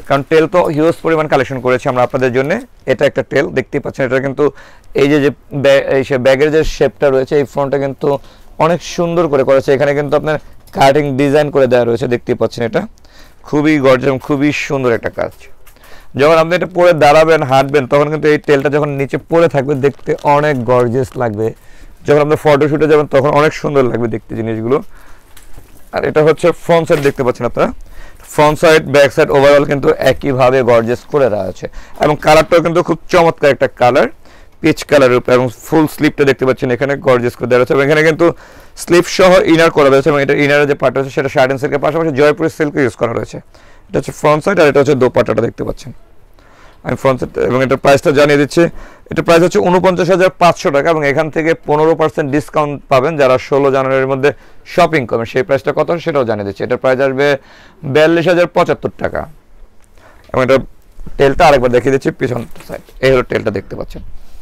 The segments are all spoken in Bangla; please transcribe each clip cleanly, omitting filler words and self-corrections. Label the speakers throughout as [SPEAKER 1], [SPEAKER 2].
[SPEAKER 1] কারণ টেল তো হিউজ পরিমাণ কালেকশন করেছি আমরা আপনাদের জন্য। এটা একটা টেল দেখতেই পাচ্ছেন, এটা কিন্তু এই যে ব্যাগের যে শেপটা রয়েছে এই ফ্রন্টটা কিন্তু অনেক সুন্দর করে করেছে। এখানে কিন্তু আপনার কাটিং ডিজাইন করে দেওয়া রয়েছে, দেখতেই পাচ্ছেন। এটা খুবই গর্জিয়াস, খুবই সুন্দর একটা কাজ। যখন আপনি এটা পরে দাঁড়াবেন হাঁটবেন তখন কিন্তু এই টেলটা যখন নিচে পড়ে থাকবে দেখতে অনেক গর্জিয়াস লাগবে। যখন আপনি ফটোশুটে যাবেন তখন অনেক সুন্দর লাগবে দেখতে জিনিসগুলো। আর এটা হচ্ছে ফ্রন্ট সাইড, দেখতে পাচ্ছেন আপনারা। Front side back side overall কিন্তু একইভাবে গর্জিয়াস করে দেওয়া আছে এবং কালারটাও কিন্তু খুব চমৎকার একটা কালার, পিচ কালারের উপরে। এবং ফুল স্লিপটা দেখতে পাচ্ছেন এখানে গর্জিয়াস করে দেওয়া আছে এবং এখানে কিন্তু স্লিপ সহ ইনার করা রয়েছে এবং এটা ইনারের যে পার্ট রয়েছে সেটা শার্টেন সিল্কের পাশাপাশি জয়পুরের সিল্ক ইউজ করা রয়েছে। এটা হচ্ছে ফ্রন্ট সাইড আর এটা হচ্ছে দোপাট্টাটা দেখতে পাচ্ছেন। আমি ফ্রন্ট সাইড এবং এটার প্রাইসটা জানিয়ে দিচ্ছি। এটা প্রাইস হচ্ছে 49,500 টাকা এবং এখান থেকে 15% ডিসকাউন্ট পাবেন যারা 16 জানুয়ারির মধ্যে শপিং করবেন। সেই প্রাইসটা কত সেটাও জানিয়ে দিচ্ছি। এটার প্রাইস আসবে 42,075 টাকা এবং এটা টেলটা আরেকবার দেখিয়ে দিচ্ছি পিছন সাইড। এই হলো টেলটা, দেখতে পাচ্ছেন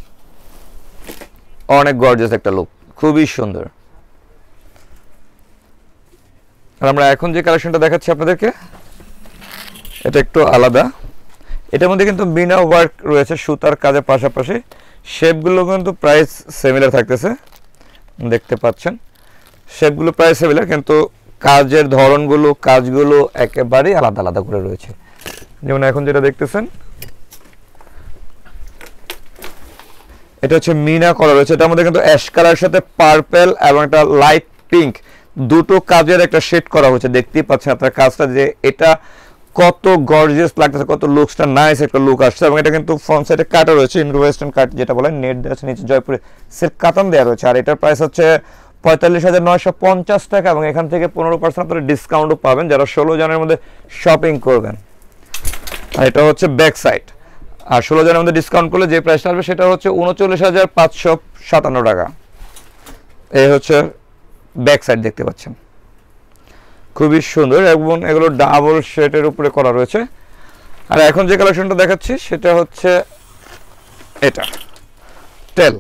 [SPEAKER 1] অনেক গর্জিয়াস একটা লুক, খুবই সুন্দর। আর আমরা এখন যে কালেকশনটা দেখাচ্ছি আপনাদেরকে এটা একটু আলাদা। এটার মধ্যে কিন্তু বিনা ওয়ার্ক রয়েছে সুতার কাজের পাশাপাশি। শেপগুলো কিন্তু প্রাইস সিমিলার থাকতেছে, দেখতে পাচ্ছেন শেপগুলো প্রায় সিমিলার কিন্তু কাজের ধরনগুলো কাজগুলো একেবারেই আলাদা আলাদা করে রয়েছে। যেমন এখন যেটা দেখতেছেন এটা হচ্ছে মিনা করা রয়েছে। এটার মধ্যে কিন্তু অ্যাশ কালারের সাথে পার্পল এবং একটা লাইট পিঙ্ক দুটো কাজের একটা শেড করা হয়েছে। দেখতেই পাচ্ছেন আপনার কাজটা যে এটা কত গর্জিয়াস লাগতেছে, কত লুকসটা নাইস একটা লুক আসছে। এবং এটা কিন্তু ফ্রন্ট সাইডে কাটা রয়েছে, ইন্ডো ওয়েস্টার্ন কাট যেটা বলে, নেট দেওয়া আছে, নিচে জয়পুরে সিল্ক কাতান দেওয়া রয়েছে। আর এটার প্রাইস হচ্ছে 45,950 টাকা এবং এখান থেকে 15% আপনারা ডিসকাউন্টও পাবেন যারা 16 জানুয়ারির মধ্যে শপিং করবেন। আর এটা হচ্ছে ব্যাক সাইড। আর 16 জানুয়ারির মধ্যে ডিসকাউন্ট করলে যে প্রাইসটা আসবে সেটা হচ্ছে 39,557 টাকা। এই হচ্ছে ব্যাক সাইড, দেখতে পাচ্ছেন খুবই সুন্দর এবং এগুলো ডাবল শেডের উপরে করা রয়েছে। আর এখন যে কালেকশনটা দেখাচ্ছি সেটা হচ্ছে এটা টেল,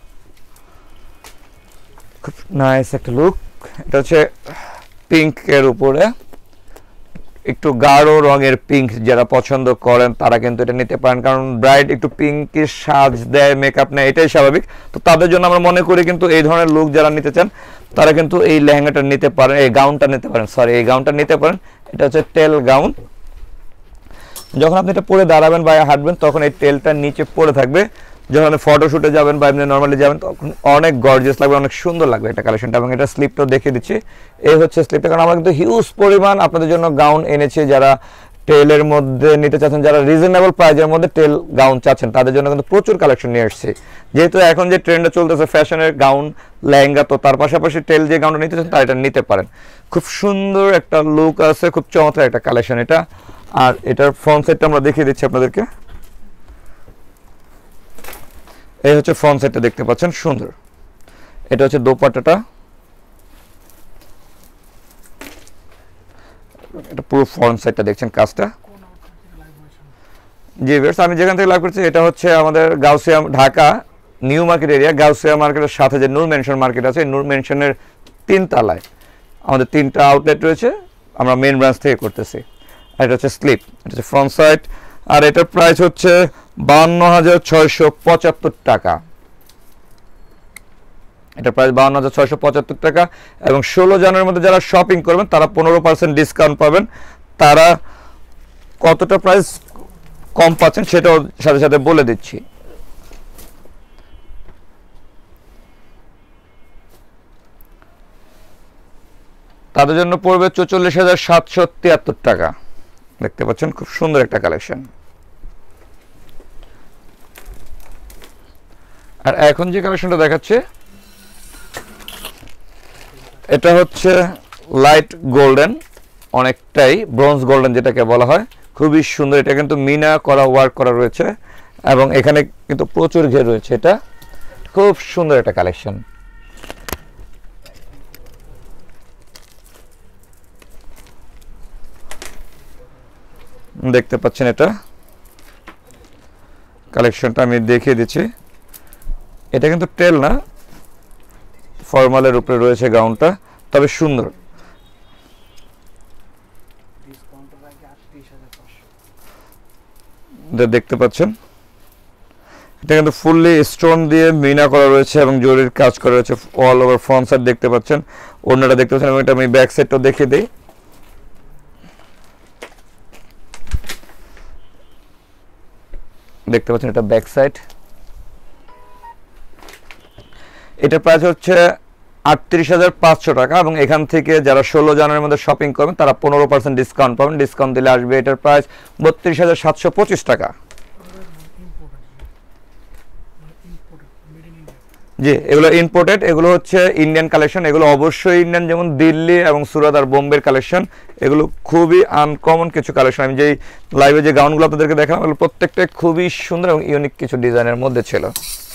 [SPEAKER 1] খুব নাইস একটা লুক। এটা হচ্ছে পিঙ্কের উপরে একটু গাঢ় রঙের পিঙ্ক যারা পছন্দ করেন তারা কিন্তু এটা নিতে পারেন, কারণ ব্রাইড একটু পিঙ্কের সাজ দেয়, মেকআপ নেয়, এটাই স্বাভাবিক। তো তাদের জন্য আমরা মনে করি কিন্তু এই ধরনের লুক যারা নিতে চান তারা কিন্তু এই লেহেঙ্গাটা নিতে পারেন, এই গাউনটা নিতে পারেন, এই গাউনটা নিতে পারেন। এটা হচ্ছে টেল গাউন। যখন আপনি এটা পরে দাঁড়াবেন বা হাঁটবেন তখন এই টেলটা নিচে পড়ে থাকবে। যখন আপনি ফটোশুটে যাবেন বা এমনি নর্মালি যাবেন তখন অনেক গর্জিয়াস লাগবে, অনেক সুন্দর লাগবে এটা কালেকশনটা। এবং এটা স্লিপটাও দেখিয়ে দিচ্ছি, এই হচ্ছে স্লিপটা। কারণ আমরা কিন্তু হিউজ পরিমাণ আপনাদের জন্য গাউন এনেছি যারা টেলের মধ্যে নিতে চাচ্ছেন, যারা রিজনেবল প্রাইজের মধ্যে টেল গাউন চাচ্ছেন তাদের জন্য কিন্তু প্রচুর কালেকশন নিয়ে আসছি। যেহেতু এখন যে ট্রেন্ডটা চলতেছে ফ্যাশনের গাউন লেহেঙ্গা, তো তার পাশাপাশি টেল যে গাউনটা নিতে চান তারা এটা নিতে পারেন। খুব সুন্দর একটা লুক আছে, খুব চমৎকার একটা কালেকশন এটা। আর এটার ফ্রন্ট সাইডটা আমরা দেখিয়ে দিচ্ছি আপনাদেরকে। এই হচ্ছে ফ্রন্ট সাইডটা, দেখতে পাচ্ছেন সুন্দর। এটা হচ্ছে দোপাট্টাটা, এটা পুরো ফ্রন্ট সাইডটা দেখছেন কাজটা। জি ভিউয়ার্স, আমি যেখান থেকে লাইভ করছি এটা হচ্ছে আমাদের Gausia Dhaka new market area, Gausia মার্কেটের সাথে যে নূর মেনশন মার্কেট আছে, নূর মেনশনের 3 তলায় আমাদের 3টা আউটলেট রয়েছে, আমরা মেন ব্রাঞ্চ থেকে করতেছি। আর এটা হচ্ছে স্লিপ, এটা হচ্ছে ফ্রন্ট সাইড। আর এটার প্রাইস হচ্ছে 52,675 টাকা। এটা প্রাইস 52,675 টাকা এবং 16 জানুয়ারির মধ্যে যারা শপিং করবেন তারা 15% ডিসকাউন্ট পাবেন। তারা কতটা প্রাইস কম পাচ্ছেন সেটাও সাথে সাথে বলে দিচ্ছি। তাদের জন্য পড়বে 44,773 টাকা। দেখতে পাচ্ছেন খুব সুন্দর একটা কালেকশন। আর এখন যে কালেকশনটা দেখাচ্ছে এটা হচ্ছে লাইট গোল্ডেন, অনেকটাই ব্রোঞ্জ গোল্ডেন যেটাকে বলা হয়, খুবই সুন্দর। এটা কিন্তু মিনা করা ওয়ার্ক করা রয়েছে এবং এখানে কিন্তু প্রচুর ঘের রয়েছে। এটা খুব সুন্দর একটা কালেকশন। দেখতে পাচ্ছেন এটা কালেকশনটা আমি দেখিয়ে দিচ্ছি। এটা কিন্তু টেল না, ফর্মালের উপরে রয়েছে গাউনটা, তবে সুন্দর। দেখতে পাচ্ছেন এটা কিন্তু ফুললি স্টোন দিয়ে মিনা করা রয়েছে এবং জরির কাজ করা রয়েছে অল ওভার ফ্রন্ট সাইড দেখতে পাচ্ছেন ওড়নাটা দেখতে পাচ্ছেন এবং এটা আমি ব্যাক সাইডটাও দেখিয়ে দিই দেখতে পাচ্ছেন এটা ব্যাক সাইড এটা প্রাইস হচ্ছে ৩৮৫০০ টাকা এবং এখান থেকে যারা ১৬ জানুয়ারির মধ্যে শপিং করবেন তারা ১৫% ডিসকাউন্ট পাবেন ডিসকাউন্ট দিলে আসবে এটার প্রাইস ৩২৭২৫ টাকা জি এগুলো ইম্পোর্টেড এগুলো হচ্ছে ইন্ডিয়ান কালেকশন এগুলো অবশ্যই ইন্ডিয়ান যেমন দিল্লি এবং সুরাত আর বোম্বের কালেকশন এগুলো খুবই আনকমন কিছু কালেকশন আমি যেই লাইভে যে গাউনগুলো আপনাদেরকে দেখালাম এগুলো প্রত্যেকটা খুবই সুন্দর এবং ইউনিক কিছু ডিজাইনের মধ্যে ছিল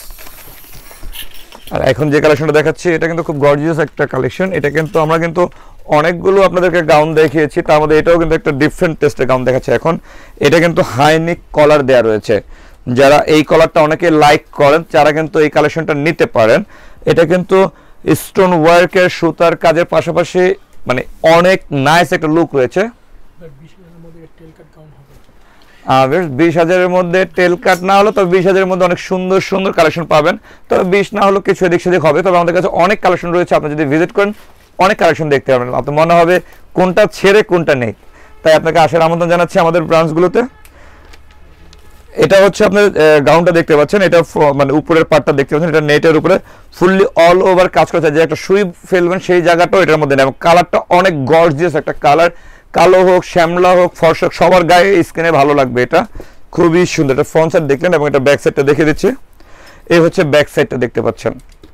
[SPEAKER 1] আর এখন যে কালেকশনটা দেখাচ্ছি এটা কিন্তু খুব গর্জিয়াস একটা কালেকশন এটা কিন্তু আমরা কিন্তু অনেকগুলো আপনাদেরকে গাউন দেখিয়েছি তার মধ্যে এটাও কিন্তু একটা ডিফারেন্ট টেস্টের গাউন দেখাচ্ছে এখন এটা কিন্তু হাই নেক কলার দেয়া রয়েছে যারা এই কলারটা অনেকে লাইক করেন তারা কিন্তু এই কালেকশনটা নিতে পারেন এটা কিন্তু স্টোন ওয়ার্কের সুতার কাজের পাশাপাশি মানে অনেক নাইস একটা লুক রয়েছে ২০,০০০-এর মধ্যে টেল কাট না হলো তবে ২০,০০০-এর মধ্যে অনেক সুন্দর সুন্দর কালেকশন পাবেন তবে ২০ না হলো কিছু এদিক সেদিক হবে তবে আমাদের কাছে অনেক কালেকশন রয়েছে আপনি যদি ভিজিট করেন অনেক কালেকশন দেখতে পাবেন আপনার মনে হবে কোনটা ছেড়ে কোনটা নেই তাই আপনাকে আসার আমন্ত্রণ জানাচ্ছি আমাদের ব্রাঞ্চগুলোতে এটা হচ্ছে আপনার গাউনটা দেখতে পাচ্ছেন এটা মানে উপরের পার্টটা দেখতে পাচ্ছেন এটা নেটের উপরে ফুললি অল ওভার কাজ করেছে যে একটা সুই ফেলবেন সেই জায়গাটাও এটার মধ্যে নেই এবং কালারটা অনেক গর্জিয়াস একটা কালার কালো হোক শ্যামলা হোক ফর্সা হোক সবার গায়ে স্কিনে ভালো লাগবে এটা খুবই সুন্দর এটা ফ্রন্ট সাইড দেখলেন এবং এটা ব্যাক সাইডটা দেখিয়ে দিচ্ছি এই হচ্ছে ব্যাক সাইডটা দেখতে পাচ্ছেন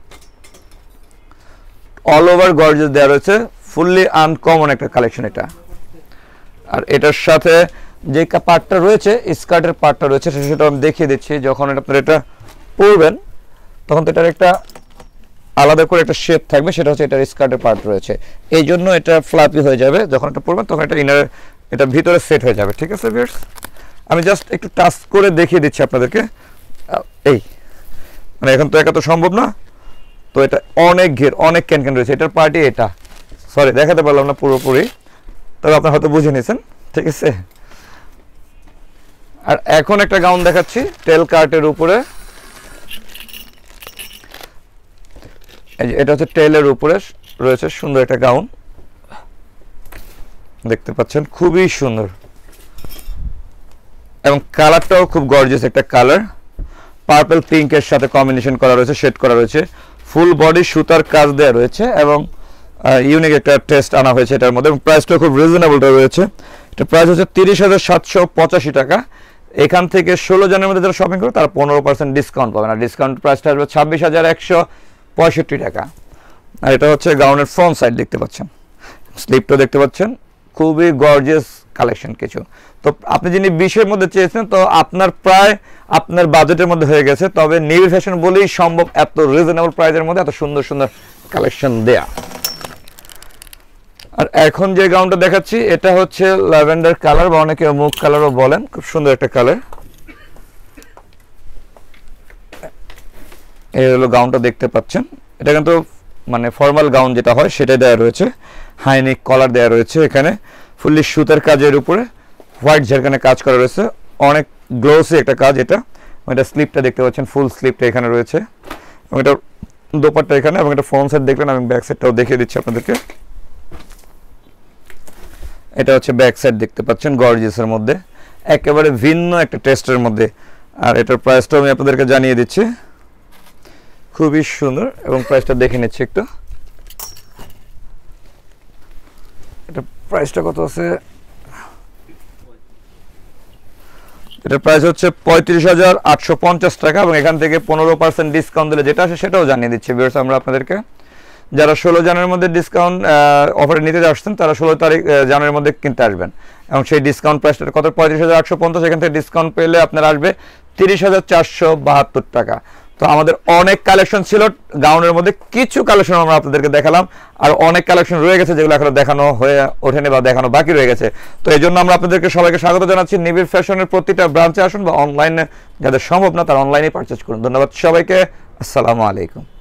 [SPEAKER 1] অল ওভার গর্জিয়াস দেওয়া রয়েছে ফুললি আনকমন একটা কালেকশন এটা আর এটার সাথে যে পার্টটা রয়েছে স্কার্টের পার্টটা রয়েছে সেটা আমি দেখিয়ে দিচ্ছি যখন আপনারা এটা পরবেন তখন তো এটার একটা আলাদা করে একটা শেপ থাকবে সেটা হচ্ছে এটার স্কার্টের পার্ট রয়েছে এই জন্য এটা ফ্লাপি হয়ে যাবে যখন এটা পরবেন তখন এটা ইনার এটা ভিতরে সেট হয়ে যাবে ঠিক আছে ভিউয়ার্স আমি জাস্ট একটু টাচ করে দেখিয়ে দিচ্ছি আপনাদেরকে এই মানে এখন তো একা তো সম্ভব না তো এটা অনেক ঘের অনেক ক্যানক্যান রয়েছে এটার পার্টি এটা সরি দেখাতে পারলাম না পুরোপুরি তবে আপনারা হয়তো বুঝে নিয়েছেন ঠিক আছে আর এখন একটা গাউন দেখাচ্ছি টেল কার্টের উপরে এটা হচ্ছে টেলের উপরে রয়েছে সুন্দর একটা গাউন দেখতে পাচ্ছেন খুবই সুন্দর এবং কালারটাও খুব গর্জিয়াস একটা কালার পার্পল পিঙ্কের সাথে কম্বিনেশন করা রয়েছে শেড করা রয়েছে ফুল বডি সুতার কাজ দেওয়া রয়েছে এবং ইউনিক একটা টেস্ট আনা হয়েছে এটার মধ্যে এবং প্রাইসটা খুব রিজনেবলটা রয়েছে এটা প্রাইস হচ্ছে ৩০,৭৮৫ টাকা এখান থেকে ১৬ জনের মধ্যে যারা শপিং করবে তারা ১৫% ডিসকাউন্ট পাবেন আর ডিসকাউন্ট প্রাইসটা আসবে ২৬,১৬৫ টাকা আর এটা হচ্ছে গাউনের ফ্রন্ট সাইড দেখতে পাচ্ছেন স্লিপটা দেখতে পাচ্ছেন খুবই গর্জিয়াস কালেকশন কিছু তো আপনি যিনি ২০-এর মধ্যে চেয়েছেন তো আপনার প্রায় আপনার বাজেটের মধ্যে হয়ে গেছে তবে নিউ ফ্যাশন বলেই সম্ভব এত রিজনেবল প্রাইসের মধ্যে এত সুন্দর সুন্দর কালেকশন দেয়া আর এখন যে গাউনটা দেখাচ্ছি এটা হচ্ছে ল্যাভেন্ডার কালার বা অনেকে মুগ কালারও বলেন খুব সুন্দর একটা কালার এই হলো গাউনটা দেখতে পাচ্ছেন এটা কিন্তু মানে ফর্মাল গাউন যেটা হয় সেটাই দেওয়া রয়েছে হাইনেক কলার দেওয়া রয়েছে এখানে ফুললি সুতার কাজের উপরে হোয়াইট ঝাড়খানে কাজ করা রয়েছে অনেক গ্লোসি একটা কাজ এটা এটা স্লিপটা দেখতে পাচ্ছেন ফুল স্লিপটা এখানে রয়েছে এবং এটা দোপাট্টা এখানে এবং এটা ফ্রন্ট সাইড দেখলেন আমি ব্যাক সাইডটাও দেখিয়ে দিচ্ছি আপনাদেরকে এটা হচ্ছে ব্যাক সাইড দেখতে পাচ্ছেন গর্জিয়াসের মধ্যে একেবারে ভিন্ন একটা টেস্টের মধ্যে আর এটার প্রাইসটাও আমি আপনাদেরকে জানিয়ে দিচ্ছি খুবই সুন্দর এবং প্রাইসটা দেখে নিচ্ছি একটু এটা প্রাইসটা কত আছে এটার প্রাইস হচ্ছে ৩৫,৮৫০ টাকা এবং এখান থেকে ১৫% ডিসকাউন্ট দিলে যেটা আসে সেটাও জানিয়ে দিচ্ছি ভিউয়ার্স আমরা আপনাদেরকে যারা ১৬ জানুয়ারির মধ্যে ডিসকাউন্ট অফারে নিতে আসছেন তারা ১৬ তারিখ জানুয়ারির মধ্যে কিনতে আসবেন এবং সেই ডিসকাউন্ট প্রাইসটা কত ৩৫,৮৫০ এখান থেকে ডিসকাউন্ট পেলে আপনার আসবে ৩০,৪৭২ টাকা তো আমাদের অনেক কালেকশন ছিল গাউনের মধ্যে কিছু কালেকশন আমরা আপনাদেরকে দেখালাম আর অনেক কালেকশন রয়ে গেছে যেগুলো এখনো দেখানো হয়ে ওঠেনি বা দেখানো বাকি রয়ে গেছে তো এই জন্য আমরা আপনাদেরকে সবাইকে স্বাগত জানাচ্ছি নিবিড় ফ্যাশনের প্রতিটা ব্রাঞ্চে আসুন বা অনলাইনে যাদের সম্ভব না তারা অনলাইনে পারচেজ করুন ধন্যবাদ সবাইকে আসসালামু আলাইকুম